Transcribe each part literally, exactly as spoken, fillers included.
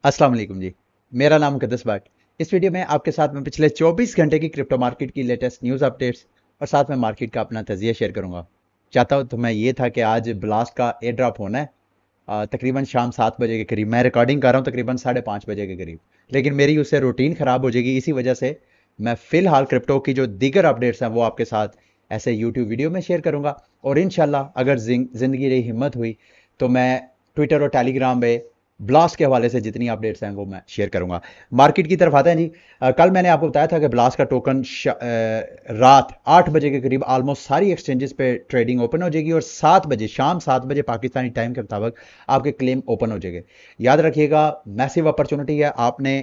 अस्सलाम वालेकुम जी। मेरा नाम मुकद्दस भट्ट। इस वीडियो में आपके साथ मैं पिछले चौबीस घंटे की क्रिप्टो मार्केट की लेटेस्ट न्यूज़ अपडेट्स और साथ में मार्केट का अपना तजिया शेयर करूंगा। चाहता हूँ तो मैं ये था कि आज ब्लास्ट का एयर ड्रॉप होना है अ, तकरीबन शाम सात बजे के करीब। मैं रिकॉर्डिंग कर रहा हूँ तकरीबन साढ़े पाँच बजे के करीब, लेकिन मेरी उससे रूटीन ख़राब हो जाएगी। इसी वजह से मैं फ़िलहाल क्रिप्टो की जो दीगर अपडेट्स हैं वो आपके साथ ऐसे यूट्यूब वीडियो में शेयर करूंगा। और इंशाल्लाह अगर ज़िंदगी रही हिम्मत हुई तो मैं ट्विटर और टेलीग्राम पे ब्लास्ट के हवाले से जितनी अपडेट्स हैं वो मैं शेयर करूंगा। मार्केट की तरफ आते हैं जी। अ, कल मैंने आपको बताया था कि ब्लास्ट का टोकन श, अ, रात आठ बजे के करीब ऑलमोस्ट सारी एक्सचेंजेस पे ट्रेडिंग ओपन हो जाएगी और सात बजे शाम सात बजे पाकिस्तानी टाइम के मुताबिक आपके क्लेम ओपन हो जाएंगे। याद रखिएगा, मैसिव अपॉर्चुनिटी है। आपने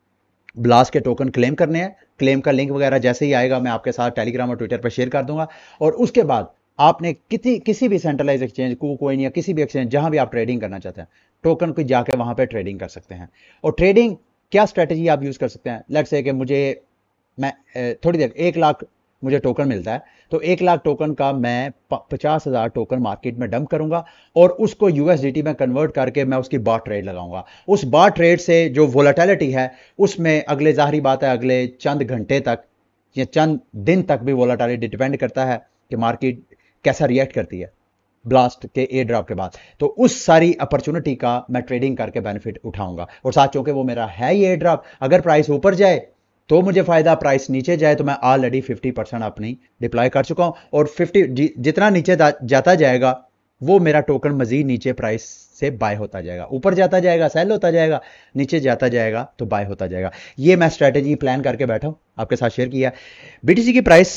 ब्लास्ट के टोकन क्लेम करने हैं। क्लेम का लिंक वगैरह जैसे ही आएगा मैं आपके साथ टेलीग्राम और ट्विटर पर शेयर कर दूंगा। और उसके बाद आपने किसी किसी भी सेंट्रलाइज एक्सचेंज को कोइन या किसी भी एक्सचेंज जहां भी आप ट्रेडिंग करना चाहते हैं, टोकन को जाके वहां पे ट्रेडिंग कर सकते हैं। और ट्रेडिंग क्या स्ट्रेटेजी आप यूज कर सकते हैं। लेट्स से कि मुझे मैं अ, थोड़ी देर एक लाख मुझे टोकन मिलता है, तो एक लाख टोकन का मैं पचास हजार टोकन मार्केट में डंप करूंगा और उसको यूएसडीटी में कन्वर्ट करके मैं उसकी बार ट्रेड लगाऊंगा। उस बार ट्रेड से जो वोलेटिलिटी है उसमें अगले जाहिर बात है अगले चंद घंटे तक या चंद दिन तक भी वोलेटिलिटी डिपेंड करता है कि मार्केट कैसा रिएक्ट करती है ब्लास्ट के एयर ड्रॉप के बाद। तो उस सारी अपॉर्चुनिटी का मैं ट्रेडिंग करके बेनिफिट उठाऊंगा। और साथ चूंकि वो मेरा है ही एयर ड्रॉप, अगर प्राइस ऊपर जाए तो मुझे फायदा, प्राइस नीचे जाए तो मैं ऑलरेडी फिफ्टी परसेंट अपनी डिप्लॉय कर चुका हूं। और फिफ्टी जितना नीचे जाता जाएगा वो मेरा टोकन मजीद नीचे प्राइस से बाय होता जाएगा। ऊपर जाता जाएगा सेल होता जाएगा, नीचे जाता जाएगा तो बाय होता जाएगा। ये मैं स्ट्रेटेजी प्लान करके बैठा हूं, आपके साथ शेयर किया। बीटीसी की प्राइस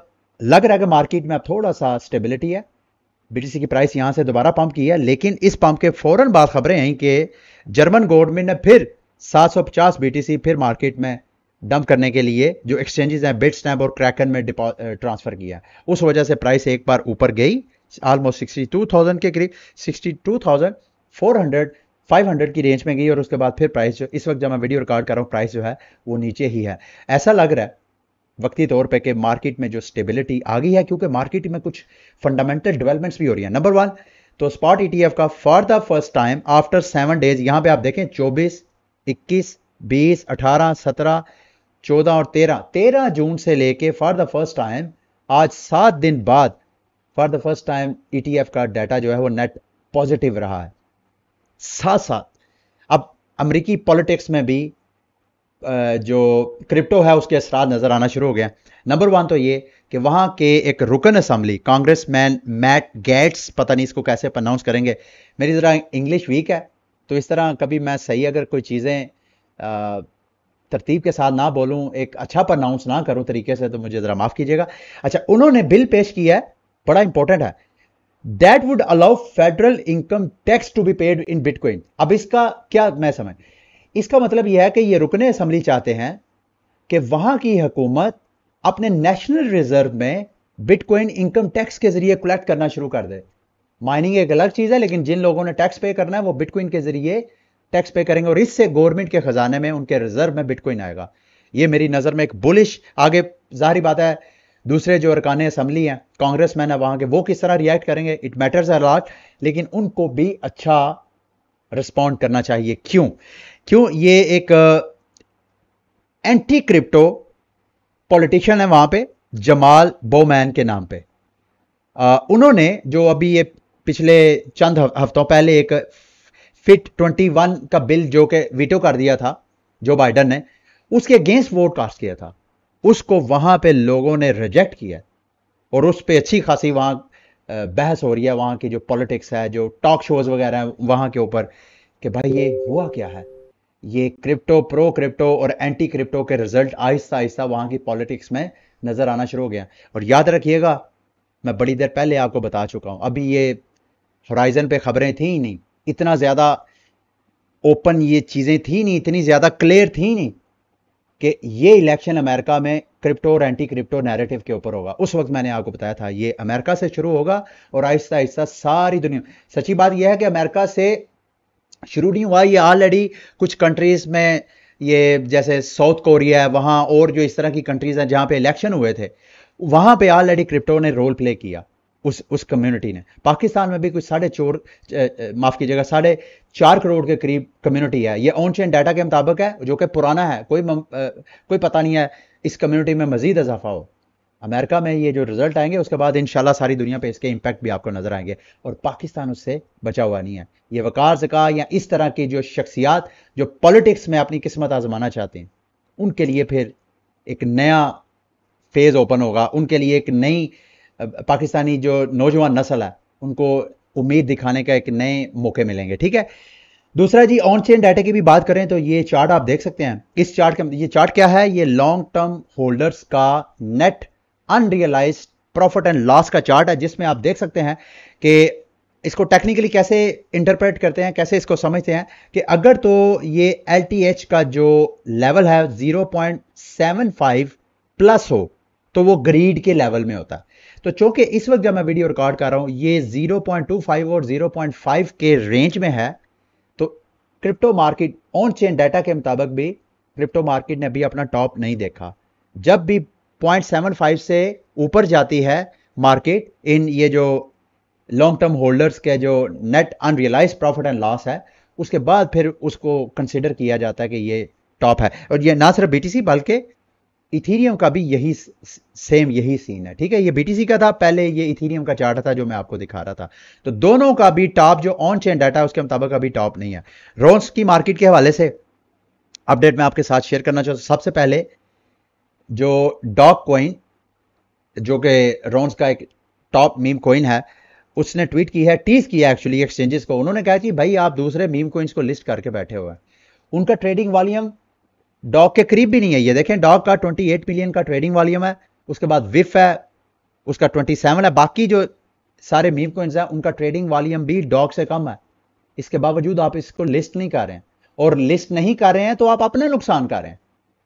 लग रहा है कि मार्केट में अब थोड़ा सा स्टेबिलिटी है। बीटीसी की प्राइस यहां से दोबारा पंप की है, लेकिन इस पंप के फौरन बाद खबरें हैं कि जर्मन गवर्नमेंट ने फिर सात सौ पचास बीटीसी फिर मार्केट में डंप करने के लिए जो एक्सचेंजेस हैं बिटस्नैप और क्रैकन में ट्रांसफर किया। उस वजह से प्राइस एक बार ऊपर गई ऑलमोस्ट सिक्सटी टू थाउजेंड के करीब, sixty two thousand four hundred five hundred की रेंज में गई। और उसके बाद फिर प्राइस जो इस वक्त जब मैं वीडियो रिकॉर्ड कर रहा हूँ प्राइस जो है वो नीचे ही है। ऐसा लग रहा है वक्ती तौर पे कि मार्केट में जो स्टेबिलिटी आ गई है, क्योंकि मार्केट में कुछ फंडामेंटल डेवलपमेंट्स भी हो रही है। नंबर वन तो स्पॉट ईटीएफ का for the first time after seven days, यहां पे आप देखें चौबीस इक्कीस बीस अठारह सत्रह चौदह और तेरह तेरह जून से लेके फॉर द फर्स्ट टाइम आज सात दिन बाद for the first time ETF का डाटा जो है वो नेट पॉजिटिव रहा है। साथ साथ अब अमेरिकी पॉलिटिक्स में भी जो क्रिप्टो है उसके असरार नजर आना शुरू हो गया। नंबर वन तो ये कि वहां के एक रुकन असेंबली कांग्रेसमैन मैट गेट्स, पता नहीं इसको कैसे प्रोनाउंस करेंगे, मेरी जरा इंग्लिश वीक है तो इस तरह कभी मैं सही अगर कोई चीजें तरतीब के साथ ना बोलूं, एक अच्छा प्रोनाउंस ना करूं तरीके से, तो मुझे जरा माफ कीजिएगा। अच्छा, उन्होंने बिल पेश किया है, बड़ा इंपॉर्टेंट है, that would allow federal income tax to be paid in bitcoin. अब इसका क्या मैं समझ, इसका मतलब यह है कि ये रुकने असेंबली चाहते हैं कि वहां की हुकूमत अपने नेशनल रिजर्व में बिटकॉइन इनकम टैक्स के जरिए कलेक्ट करना शुरू कर दे। माइनिंग एक अलग चीज है, लेकिन जिन लोगों ने टैक्स पे करना है वो बिटकॉइन के जरिए टैक्स पे करेंगे और इससे गवर्नमेंट के खजाने में, उनके रिजर्व में बिटकॉइन आएगा। ये मेरी नजर में एक बुलिश, आगे जाहिर बात है दूसरे जो अरकान असेंबली हैं कांग्रेसमैन है वहां के, वो किस तरह रिएक्ट करेंगे, इट मैटर्स अ लॉट, लेकिन उनको भी अच्छा रिस्पॉन्ड करना चाहिए। क्यों क्यों ये एक एंटी क्रिप्टो पॉलिटिशियन है वहां पे, जमाल बोमैन के नाम पे। आ, उन्होंने जो अभी ये पिछले चंद हफ्तों पहले एक फिट ट्वेंटी वन का बिल जो कि वीटो कर दिया था जो बाइडन ने, उसके अगेंस्ट वोट कास्ट किया था, उसको वहां पे लोगों ने रिजेक्ट किया और उस पर अच्छी खासी वहां बहस हो रही है। वहां की जो पॉलिटिक्स है, जो टॉक शोज वगैरह हैं वहां के ऊपर, कि भाई ये हुआ क्या है, ये क्रिप्टो, प्रो क्रिप्टो और एंटी क्रिप्टो के रिजल्ट आहिस्ता आहिस्ता वहां की पॉलिटिक्स में नजर आना शुरू हो गया। और याद रखिएगा, मैं बड़ी देर पहले आपको बता चुका हूं, अभी ये होराइजन पे खबरें थी ही नहीं, इतना ज्यादा ओपन ये चीजें थी नहीं, इतनी ज्यादा क्लियर थी नहीं कि ये इलेक्शन अमेरिका में क्रिप्टो और एंटी क्रिप्टो नैरेटिव के ऊपर होगा। उस वक्त मैंने आपको बताया था ये अमेरिका से शुरू होगा और आहिस्ता आहिस्ता सारी दुनिया। सच्ची बात यह है कि अमेरिका से शुरू नहीं हुआ, ये ऑलरेडी कुछ कंट्रीज में, ये जैसे साउथ कोरिया है वहां और जो इस तरह की कंट्रीज हैं जहां पे इलेक्शन हुए थे, वहां पे ऑलरेडी क्रिप्टो ने रोल प्ले किया। उस उस कम्युनिटी ने। पाकिस्तान में भी कुछ साढ़े चोर माफ कीजिएगा साढ़े चार करोड़ के करीब कम्युनिटी है। ये ऑन चेन डाटा के मुताबिक है, जो कि पुराना है, कोई मम, आ, कोई पता नहीं है इस कम्युनिटी में मजीद इजाफा हो। अमेरिका में ये जो रिजल्ट आएंगे उसके बाद इंशाल्लाह सारी दुनिया पे इसके इम्पैक्ट भी आपको नजर आएंगे, और पाकिस्तान उससे बचा हुआ नहीं है। ये वकार ज़का या इस तरह की जो शख्सियात जो पॉलिटिक्स में अपनी किस्मत आजमाना चाहते हैं, उनके लिए फिर एक नया फेज ओपन होगा। उनके लिए एक नई पाकिस्तानी जो नौजवान नस्ल है उनको उम्मीद दिखाने का एक नए मौके मिलेंगे। ठीक है, दूसरा जी ऑन चेन डाटा की भी बात करें तो ये चार्ट आप देख सकते हैं। इस चार्ट का ये चार्ट क्या है, ये लॉन्ग टर्म होल्डर्स का net unrealized profit and loss का चार्ट है, जिसमें आप देख सकते हैं कि इसको टेक्निकली कैसे इंटरप्रेट करते हैं, कैसे इसको समझते हैं कि अगर तो ये एल टी एच का जो लेवल है zero point seven five plus हो तो वो ग्रीड के लेवल में होता है। तो चूंकि इस वक्त जब मैं वीडियो रिकॉर्ड कर रहा हूं ये ज़ीरो पॉइंट टू फाइव और ज़ीरो पॉइंट फाइव के रेंज में है, तो crypto market on chain data के मुताबिक भी क्रिप्टो मार्केट ने अभी अपना टॉप नहीं देखा। जब भी पॉइंट सेवन फाइव से ऊपर जाती है मार्केट इन ये जो लॉन्ग टर्म होल्डर्स के जो net unrealized profit and loss है, उसके बाद फिर उसको कंसिडर किया जाता है कि ये टॉप है। और ये ना सिर्फ बीटीसी बल्कि इथीरियम का भी यही सेम यही सीन है। ठीक है, ये बीटीसी का था पहले, ये इथीरियम का चार्ट था जो मैं आपको दिखा रहा था। तो दोनों का भी टॉप जो ऑन चेन डाटा है उसके मुताबिक अभी टॉप नहीं है। रोन्स की मार्केट के हवाले से अपडेट मैं आपके साथ शेयर करना चाहता हूं। सबसे पहले जो डॉग कॉइन जो कि रोन्स का एक टॉप मीम कॉइन है, उसने ट्वीट की है, टीज किया एक्चुअली एक्सचेंजेस को। उन्होंने कहा कि भाई आप दूसरे मीम कॉइन्स को लिस्ट करके बैठे हुए हैं, उनका ट्रेडिंग वॉल्यूम डॉग के करीब भी नहीं है। ये देखें डॉग का अट्ठाईस मिलियन का ट्रेडिंग वॉल्यूम है, उसके बाद विफ है उसका सत्ताईस है, बाकी जो सारे मीम कॉइन्स हैं उनका ट्रेडिंग वॉल्यूम भी डॉग से कम है। इसके बावजूद आप इसको लिस्ट नहीं कर रहे हैं, और लिस्ट नहीं कर रहे हैं तो आप अपने नुकसान कर रहे हैं,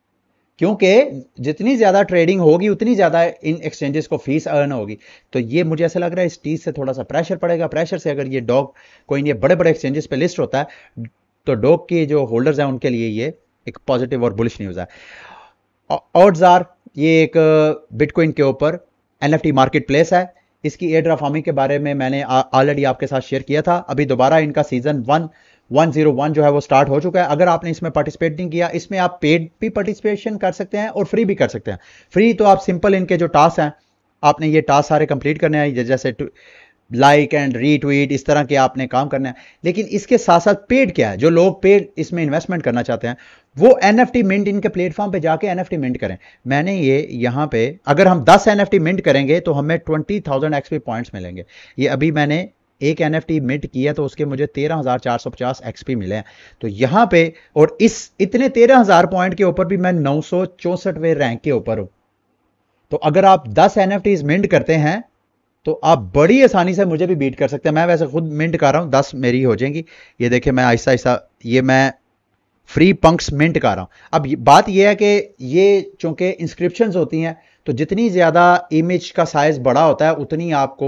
क्योंकि जितनी ज्यादा ट्रेडिंग होगी उतनी ज्यादा इन एक्सचेंजेस को फीस अर्न होगी। तो ये मुझे ऐसा लग रहा है इस चीज से थोड़ा सा प्रेशर पड़ेगा। प्रेशर से अगर ये डॉग कॉइन ये बड़े बड़े एक्सचेंजेस पे लिस्ट होता है तो डॉग के जो होल्डर्स हैं उनके लिए ये एक पॉजिटिव और बुलिश न्यूज है। ऑड्स आर ये एक बिटकॉइन के ऊपर एनएफटी मार्केट प्लेस है। इसकी एयर फार्मिंग के बारे में मैंने ऑलरेडी आपके साथ शेयर किया था। अभी दोबारा इनका season one one zero one जो है वो स्टार्ट हो चुका है। अगर आपने इसमें पार्टिसिपेट नहीं किया, इसमें आप पेड भी पार्टिसिपेशन कर सकते हैं और फ्री भी कर सकते हैं। फ्री तो आप सिंपल इनके जो टास्क हैं आपने ये टास्क सारे कंप्लीट करने हैं, जैसे लाइक एंड रीट्वीट इस तरह के आपने काम करना है। लेकिन इसके साथ साथ पेड क्या है, जो लोग पेड इसमें इन्वेस्टमेंट करना चाहते हैं वो एनएफटी मिंट इनके प्लेटफॉर्म पे जाके एनएफटी मिंट करें। मैंने ये यहाँ पे अगर हम दस एनएफटी मिंट करेंगे तो हमें ट्वेंटी थाउजेंड एक्सपी पॉइंट्स मिलेंगे। ये अभी मैंने एक एनएफटी मिंट किया तो उसके मुझे तेरह हजार चार सौ पचास एक्सपी मिले हैं। तो यहाँ पे और इस इतने तेरह हजार पॉइंट के ऊपर भी मैं नौ सौ चौसठवें रैंक के ऊपर हूं। तो अगर आप दस एनएफटीज मिंट करते हैं तो आप बड़ी आसानी से मुझे भी बीट कर सकते हैं। मैं वैसे खुद मिंट कर रहा हूं, दस मेरी हो जाएंगी। ये देखिए मैं आहिस्ता आहिस्ता ये मैं फ्री पंक्स मिंट कर रहा हूं। अब बात यह है कि ये चूंकि इंस्क्रिप्शंस होती हैं तो जितनी ज्यादा इमेज का साइज बड़ा होता है उतनी आपको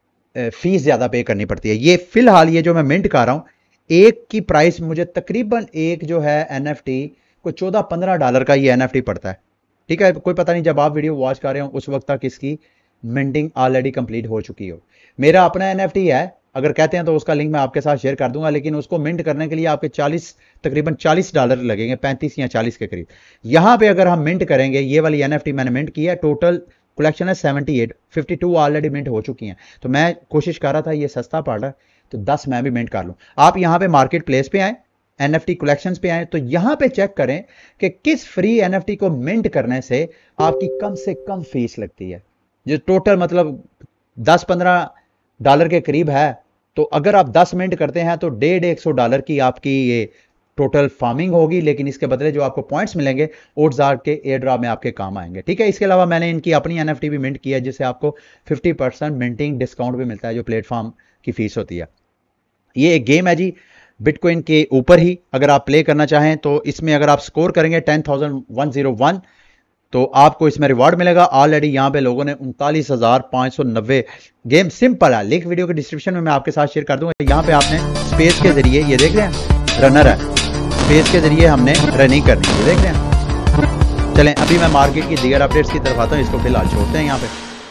फीस ज्यादा पे करनी पड़ती है। ये फिलहाल ये जो मैं मिंट कर रहा हूं एक की प्राइस मुझे तकरीबन एक जो है एनएफटी को चौदह पंद्रह डॉलर का ये एनएफटी पड़ता है। ठीक है, कोई पता नहीं जब आप वीडियो वॉच कर रहे हो उस वक्त तक इसकी मिंटिंग ऑलरेडी कंप्लीट हो चुकी हो। मेरा अपना एनएफटी है, अगर कहते हैं तो उसका लिंक मैं आपके साथ शेयर कर दूंगा, लेकिन उसको मिंट करने के लिए आपके चालीस तकरीबन चालीस डॉलर लगेंगे, पैंतीस या चालीस के करीब। यहां पे अगर हम मिंट करेंगे, ये वाली एनएफटी मैंने मिंट की है, टोटल कलेक्शन है अठहत्तर, बावन ऑलरेडी मिंट हो चुकी हैं। तो मैं कोशिश कर रहा था ये सस्ता पड़ रहा है तो दस मैं भी मिंट कर लूं। आप यहां पे मार्केट प्लेस पे आए, एनएफटी कलेक्शंस पे आए तो यहां पे चेक करें कि किस फ्री एनएफटी को मिंट करने से आपकी कम से कम फीस लगती है, जो टोटल मतलब दस पंद्रह डॉलर के करीब है। तो अगर आप दस मिनट करते हैं तो डेढ़ एक सौ डॉलर की आपकी ये टोटल फार्मिंग होगी, लेकिन इसके बदले जो आपको पॉइंट्स मिलेंगे ओड्जार के एयर ड्रॉप में आपके काम आएंगे। ठीक है, इसके अलावा मैंने इनकी अपनी एनएफटी भी मिंट किया है जिससे आपको फिफ्टी परसेंट मिंटिंग डिस्काउंट भी मिलता है जो प्लेटफॉर्म की फीस होती है। ये एक गेम है जी बिटकॉइन के ऊपर ही, अगर आप प्ले करना चाहें तो इसमें अगर आप स्कोर करेंगे ten thousand one zero one तो आपको इसमें रिवॉर्ड मिलेगा। ऑलरेडी यहां पे लोगों ने उनतालीस हजार पांच सौ नब्बे, गेम सिंपल है, लिंक वीडियो के डिस्क्रिप्शन में मैं आपके साथ शेयर कर दूंगा। यहां पे आपने स्पेस के जरिए, ये देख रहे हैं रनर है, स्पेस के जरिए हमने रनिंग करनी है, ये देख रहे हैं। चलें अभी मैं मार्केट की दीगर अपडेट्स की तरफ आता हूं, इसको फिलहाल छोड़ते हैं यहाँ पे।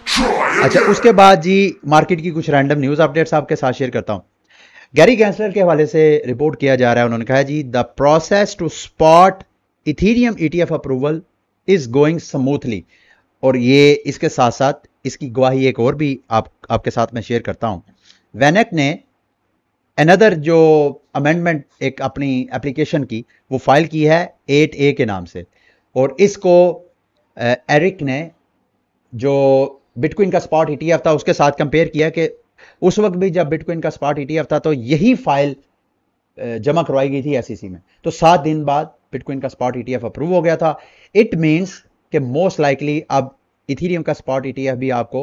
अच्छा, उसके बाद जी मार्केट की कुछ रैंडम न्यूज अपडेट्स आपके साथ शेयर करता हूं। गैरी गैंसलर के हवाले से रिपोर्ट किया जा रहा है, उन्होंने कहा जी the process to spot Ethereum ETF approval is going smoothly. और ये इसके साथ साथ इसकी गवाही एक और भी आप आपके साथ में शेयर करता हूं। वेनेक ने अनदर जो अमेंडमेंट एक अपनी एप्लीकेशन की वो फाइल की है एट ए के नाम से, और इसको एरिक ने जो बिटकॉइन का स्पॉट ईटीएफ था उसके साथ कंपेयर किया कि उस वक्त भी जब बिटकॉइन का स्पॉट ईटीएफ था तो यही फाइल जमा करवाई गई थी एसईसी में, तो सात दिन बाद बिटकॉइन का स्पॉट ईटीएफ अप्रूव हो गया था। इट मींस कि मोस्ट लाइकली अब इथीरियम का स्पॉट ईटीएफ भी आपको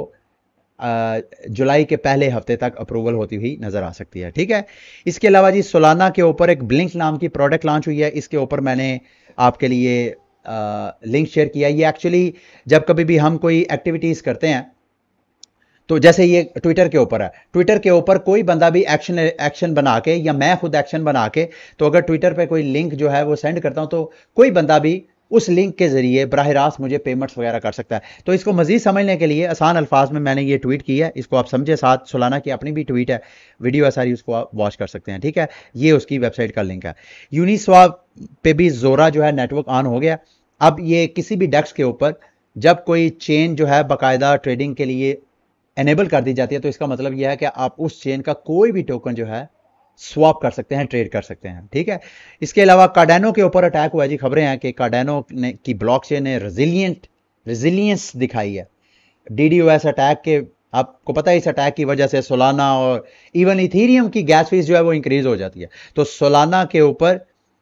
जुलाई के पहले हफ्ते तक अप्रूवल होती हुई नजर आ सकती है। ठीक है, इसके अलावा जी सोलाना के ऊपर एक ब्लिंक नाम की प्रोडक्ट लॉन्च हुई है, इसके ऊपर मैंने आपके लिए लिंक शेयर किया। ये एक्चुअली जब कभी भी हम कोई एक्टिविटीज करते हैं तो जैसे ये ट्विटर के ऊपर है, ट्विटर के ऊपर कोई बंदा भी एक्शन एक्शन बना के या मैं खुद एक्शन बना के, तो अगर ट्विटर पे कोई लिंक जो है वो सेंड करता हूं तो कोई बंदा भी उस लिंक के जरिए बराह रास्त मुझे पेमेंट्स वगैरह कर सकता है। तो इसको मजीद समझने के लिए आसान अल्फाज में मैंने ये ट्वीट की है, इसको आप समझे। साथ सोलाना की अपनी भी ट्वीट है, वीडियो है सारी, उसको आप वॉच कर सकते हैं। ठीक है, ये उसकी वेबसाइट का लिंक है। यूनिस्वाप पे भी जोरा जो है नेटवर्क ऑन हो गया। अब ये किसी भी डेस्क के ऊपर जब कोई चेन जो है बाकायदा ट्रेडिंग के लिए एनेबल कर दी जाती है तो इसका मतलब यह है कि आप उस चेन का कोई भी टोकन जो है स्वैप कर सकते हैं, ट्रेड कर सकते हैं। ठीक है, इसके अलावा कार्डानो के ऊपर अटैक हुआ जी। खबरें हैं कि कार्डानो ने की ब्लॉकचेन ने रेजिलियंट रेजिलियंस दिखाई है डीडीओएस अटैक के। आपको पता है इस अटैक की वजह से सोलाना और इवन इथीरियम की गैस फीस जो है वो इंक्रीज हो जाती है। तो सोलाना के ऊपर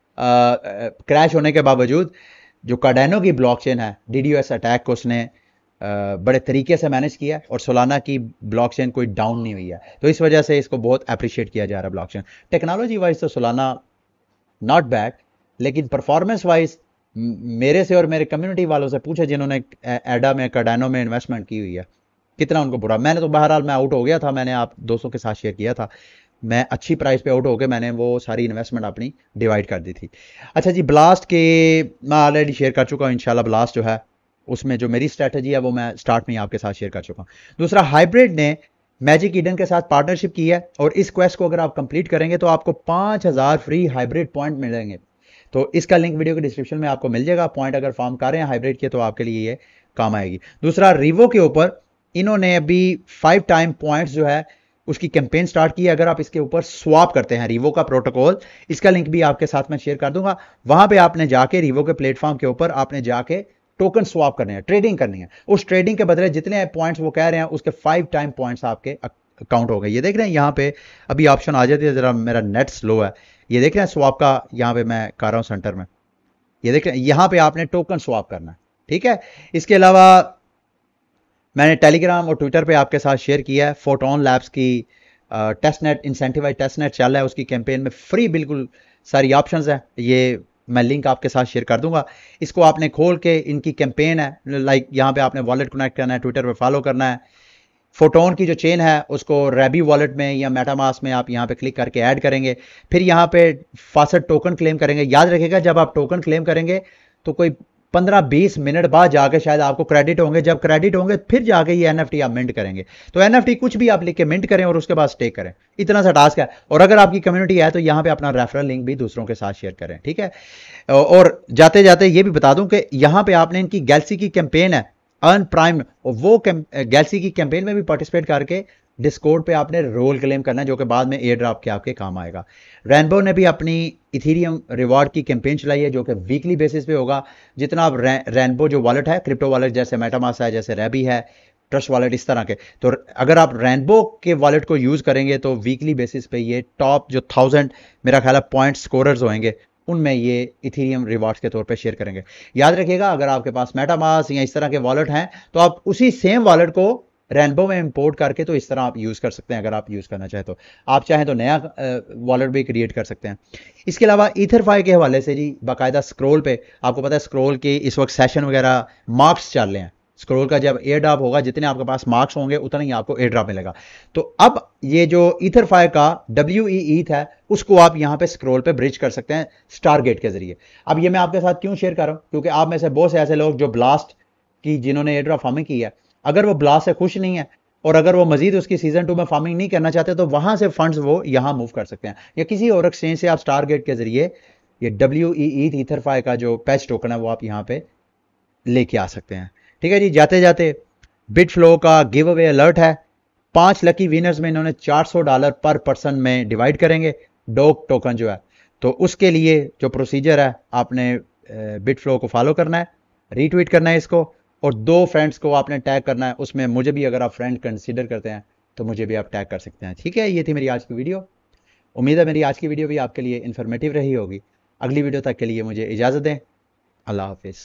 क्रैश होने के बावजूद जो कार्डानो की ब्लॉकचेन है, डीडीओएस अटैक को उसने Uh, बड़े तरीके से मैनेज किया और सोलाना की ब्लॉकचेन कोई डाउन नहीं हुई है, तो इस वजह से इसको बहुत अप्रिशिएट किया जा रहा है। ब्लॉकचेन टेक्नोलॉजी वाइज तो सोलाना नॉट बैड, लेकिन परफॉर्मेंस वाइज मेरे से और मेरे कम्युनिटी वालों से पूछे जिन्होंने एडा में कार्डानो में इन्वेस्टमेंट की हुई है, कितना उनको बुरा। मैंने तो बहरहाल मैं आउट हो गया था, मैंने आप दोस्तों के साथ शेयर किया था, मैं अच्छी प्राइस पे आउट होकर मैंने वो सारी इन्वेस्टमेंट अपनी डिवाइड कर दी थी। अच्छा जी, ब्लास्ट के मैं ऑलरेडी शेयर कर चुका हूँ। इंशाल्लाह ब्लास्ट जो है उसमें जो मेरी स्ट्रैटेजी है वो मैं स्टार्ट में ही आपके साथ शेयर कर चुका हूं। दूसरा, हाइब्रिड ने मैजिक ईडन के साथ पार्टनरशिप की है और इस क्वेस्ट को अगर आप कंप्लीट करेंगे तो आपको पांच हजार फ्री हाइब्रिड पॉइंट मिलेंगे। तो इसका लिंक वीडियो के डिस्क्रिप्शन में आपको मिल जाएगा। पॉइंट अगर फॉर्म कर रहे हैं हाइब्रिड के तो आपके लिए ये काम आएगी। दूसरा, रिवो के ऊपर इन्होंने अभी फाइव टाइम पॉइंट्स जो है उसकी कैंपेन स्टार्ट की है। अगर आप इसके ऊपर स्वैप करते हैं रिवो का प्रोटोकॉल, इसका लिंक भी आपके साथ में शेयर कर दूंगा। वहां पे आपने जाके रिवो के प्लेटफॉर्म के ऊपर आपने जाके टोकन स्वैप करने हैं, ट्रेडिंग करनी है। उस ट्रेडिंग के बदले जितने पॉइंट्स वो कह रहे हैं उसके फाइव टाइम पॉइंट्स आपके अकाउंट हो गए। ये देख रहे हैं यहाँ पे अभी ऑप्शन आ जाती है, जरा मेरा नेट स्लो है। ये देख रहे हैं स्वैप का, यहाँ पे मैं कर रहा हूँ सेंटर में, ये देख रहे हैं यहाँ पे आपने टोकन स्वैप करना है। ठीक है, इसके अलावा मैंने टेलीग्राम और ट्विटर पे आपके साथ शेयर किया है फोटोन लैब्स की testnet incentivize testnet चल रहा है, उसकी कैंपेन में फ्री बिल्कुल सारी ऑप्शंस है। ये मैं लिंक आपके साथ शेयर कर दूंगा। इसको आपने खोल के, इनकी कैंपेन है, लाइक यहाँ पे आपने वॉलेट कनेक्ट करना है, ट्विटर पे फॉलो करना है। फोटोन की जो चेन है उसको रैबी वॉलेट में या मेटामास्क में आप यहाँ पे क्लिक करके ऐड करेंगे, फिर यहाँ पे फास्ट टोकन क्लेम करेंगे। याद रखिएगा जब आप टोकन क्लेम करेंगे तो कोई पंद्रह बीस मिनट बाद जाके शायद आपको क्रेडिट होंगे, जब क्रेडिट होंगे फिर जाके ये एनएफटी आप मिंट करेंगे। तो एनएफटी कुछ भी आप लिख के मिंट करें और उसके बाद स्टेक करें, इतना सा टास्क है। और अगर आपकी कम्युनिटी है तो यहाँ पे अपना रेफरल लिंक भी दूसरों के साथ शेयर करें। ठीक है, और जाते जाते ये भी बता दूं कि यहाँ पे आपने इनकी गैलेक्सी की कैंपेन है अर्न प्राइम, और वो गैलेक्सी की कैंपेन में भी पार्टिसिपेट करके डिस्कॉर्ड पे आपने रोल क्लेम करना है, जो कि बाद में एयर ड्रॉप के आपके काम आएगा। रेनबो ने भी अपनी इथीरियम रिवॉर्ड की कैंपेन चलाई है जो कि वीकली बेसिस पे होगा। जितना आप रेनबो जो वॉलेट है, क्रिप्टो वॉलेट जैसे मेटामास्क है, जैसे रैबी है, ट्रस्ट वॉलेट, इस तरह के, तो अगर आप रेनबो के वॉलेट को यूज करेंगे तो वीकली बेसिस पे ये टॉप जो थाउजेंड मेरा ख्याल है पॉइंट स्कोरर्स होंगे, उनमें ये इथीरियम रिवॉर्ड्स के तौर पे शेयर करेंगे। याद रखिएगा अगर आपके पास मेटामास्क या इस तरह के वॉलेट हैं तो आप उसी सेम वॉलेट को रेनबो में इंपोर्ट करके तो इस तरह आप यूज कर सकते हैं। अगर आप यूज करना चाहें तो आप चाहें तो नया वॉलेट भी क्रिएट कर सकते हैं। इसके अलावा ईथरफाई के हवाले से जी बाकायदा स्क्रोल पे आपको पता है स्क्रोल के इस वक्त सेशन वगैरह मार्क्स चल रहे हैं। स्क्रोल का जब एयर ड्रॉप होगा, जितने आपके पास मार्क्स होंगे उतना ही आपको एयर ड्रॉप मिलेगा। तो अब ये जो ईथरफाई का डब्ल्यू ई ईथ है उसको आप यहाँ पे स्क्रोल पे ब्रिज कर सकते हैं स्टारगेट के जरिए। अब ये मैं आपके साथ क्यों शेयर कर रहा हूँ, क्योंकि आप में से बहुत से ऐसे लोग जो ब्लास्ट की जिन्होंने एयर ड्रॉप फार्मिंग की है अगर वो ब्लास्ट से खुश नहीं है और अगर वो मजीद उसकी सीजन टू में फार्मिंग नहीं करना चाहते तो वहां से फंड्स वो यहाँ मूव कर सकते हैं, या किसी और एक्सचेंज से आप स्टारगेट के जरिए ये डब्ल्यू ई ई ईथरफाई का जो पैच टोकन है वो आप यहाँ पे लेके आ सकते हैं। ठीक है जी, जाते जाते बिटफ्लो का गिव अवे अलर्ट है। पांच लकी विनर्स में इन्होंने चार सौ डॉलर पर पर्सन में डिवाइड करेंगे डॉग टोकन जो है। तो उसके लिए जो प्रोसीजर है, आपने बिटफ्लो को फॉलो करना है, रीट्वीट करना है इसको, और दो फ्रेंड्स को आपने टैग करना है। उसमें मुझे भी अगर आप फ्रेंड कंसीडर करते हैं तो मुझे भी आप टैग कर सकते हैं। ठीक है, ये थी मेरी आज की वीडियो। उम्मीद है मेरी आज की वीडियो भी आपके लिए इन्फॉर्मेटिव रही होगी। अगली वीडियो तक के लिए मुझे इजाज़त दें। अल्लाह हाफिज़।